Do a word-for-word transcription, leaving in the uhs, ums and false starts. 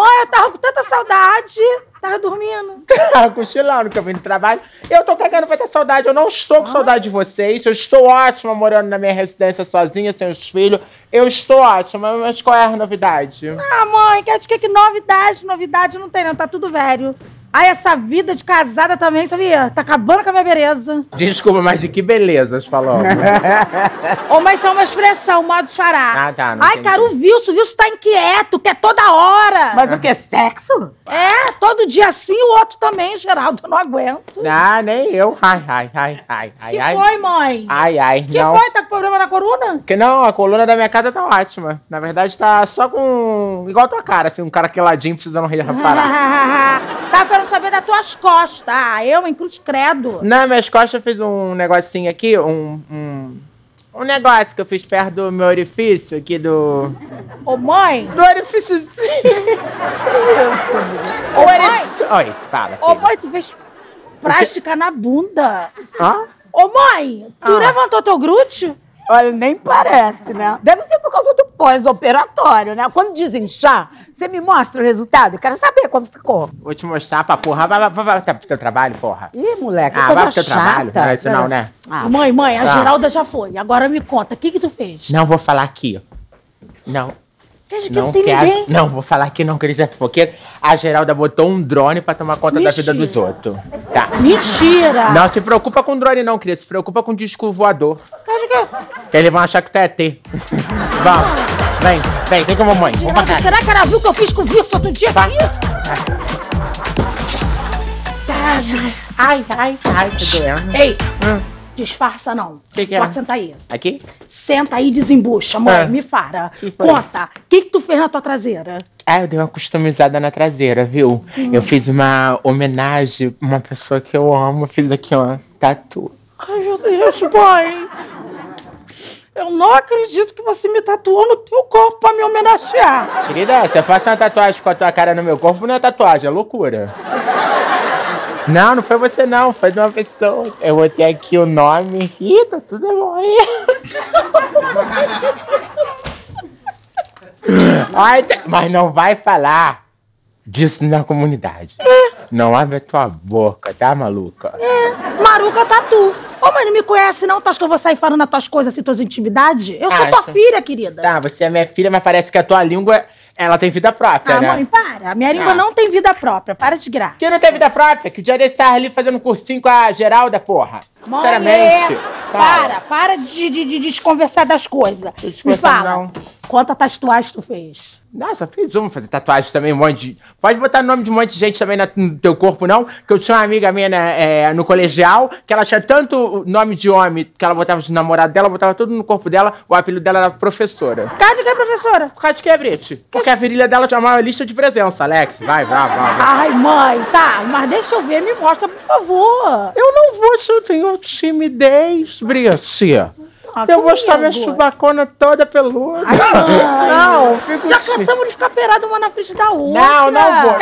Mãe, eu tava com tanta saudade. Tava dormindo. Tava cochilando, que eu vim do trabalho. Eu tô cagando pra ter saudade. Eu não estou com ah. saudade de vocês. Eu estou ótima morando na minha residência sozinha, sem os filhos. Eu estou ótima, mas qual é a novidade? Ah, mãe, que acho que, que novidade, novidade não tem não, tá tudo velho. Ai, essa vida de casada também, sabia? Tá acabando com a minha beleza. Desculpa, mas de que belezas falando? Ô, mas isso é uma expressão, um modo de charar. Ah, tá. Não Ai, cara, o Wilson, o Wilson tá inquieto, quer toda hora. Mas o que, sexo? É, todo dia assim, o outro também, Geraldo, eu não aguento. Ah, nem eu. Ai, ai, ai, ai, ai. Que ai. foi, mãe? Ai, ai, que não. Que foi? Tá com problema na coluna? Que não, a coluna da minha casa tá ótima. Na verdade, tá só com... igual a tua cara, assim, um cara queladinho precisando reparar. Tá querendo saber das tuas costas. Ah, eu, em cruz credo. Não, minhas costas fez um negocinho aqui, um, um... um negócio que eu fiz perto do meu orifício aqui do... Ô, mãe! Do orifíciozinho! Que isso? Ô, mãe! Oi, fala, Ô, mãe, tu fez plástica na bunda. Hã? Ô, mãe, tu ah. levantou teu glúteo? Olha, nem parece, né? Deve ser por causa do pós-operatório, né? Quando desinchar, você me mostra o resultado. Eu quero saber como ficou. Vou te mostrar pra porra. Vai, vai, vai, vai pro teu trabalho, porra. Ih, moleque, ah, coisa vai pro teu chata. trabalho. Não é isso não, né? Ah. Mãe, mãe, a ah. Geralda já foi. Agora me conta, o que que tu fez? Não vou falar aqui. Não. Seja que não, não tem quero, ninguém. Não, vou falar que não queria ser fofoqueira. A Geralda botou um drone pra tomar conta Mentira. da vida dos outros. Tá. Mentira! Não se preocupa com drone não, querida. Se preocupa com disco voador. Acho que eu... Que eles vão achar que tu é E T. Vamos. Vem, vem, vem com a mamãe. Vamos pra casa. Será que ela viu o que eu fiz com o Wilson outro dia? Vai. Ai, ai, ai, tá doendo. Ei, hum. disfarça não. Que que é? Pode sentar aí. Aqui? Senta aí e desembucha, mãe. Ah. Me fala. Que foi? Conta, o que que tu fez na tua traseira? Ah, eu dei uma customizada na traseira, viu? Hum. Eu fiz uma homenagem a uma pessoa que eu amo. Eu fiz aqui, ó, tatu. Ai, meu Deus, mãe. Eu não acredito que você me tatuou no teu corpo pra me homenagear. Querida, se eu faço uma tatuagem com a tua cara no meu corpo, não é tatuagem, é loucura. Não, não foi você não, foi de uma pessoa. Eu botei aqui o nome. Ih, tá tudo bom aí. Ai, mas não vai falar disso na comunidade. É. Não abre a tua boca, tá, maluca? É, maruca tatu. Ô, mãe, não me conhece não? Tu acha que eu vou sair falando as tuas coisas, assim, tuas intimidades? Eu ah, sou tua então... filha, querida. Tá, você é minha filha, mas parece que a tua língua... ela tem vida própria, ah, né? Ah, mãe, para. A minha língua ah. não tem vida própria. Para de graça. Que não tem vida própria? Que o dia desse tava ali fazendo um cursinho com a Geralda, porra. Mãe, Sinceramente. É... Para, para de, de, de desconversar das coisas. Me fala, não. Quanta tatuagem tu fez? Nossa, fiz uma fazer tatuagem também, um monte de... Pode botar o nome de um monte de gente também no teu corpo, não? Que eu tinha uma amiga minha né, é, no colegial, que ela tinha tanto nome de homem que ela botava de namorado dela, botava tudo no corpo dela, o apelido dela era professora. Por causa de que é professora? Por causa de que, Brit? Porque a virilha dela tinha uma lista de presença, Alex. Vai, vai, vai, vai. Ai, mãe, tá, mas deixa eu ver, me mostra, por favor. Eu não vou, se eu tenho timidez, Brit. Ah, eu vou estar minha chubacona toda peluda. Ai, não, fico... Já cansamos de ficar perada uma na frente da outra. Não, não vou.